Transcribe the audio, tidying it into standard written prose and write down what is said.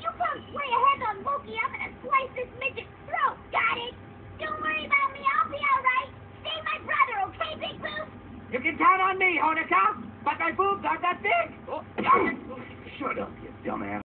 You folks lay a hand on Loki, I'm gonna slice this midget's throat, got it? Don't worry about me, I'll be alright. Stay my brother, okay, Big Boob? You can count on me, Honoka, but my boobs aren't that big. Shut up, you dumbass.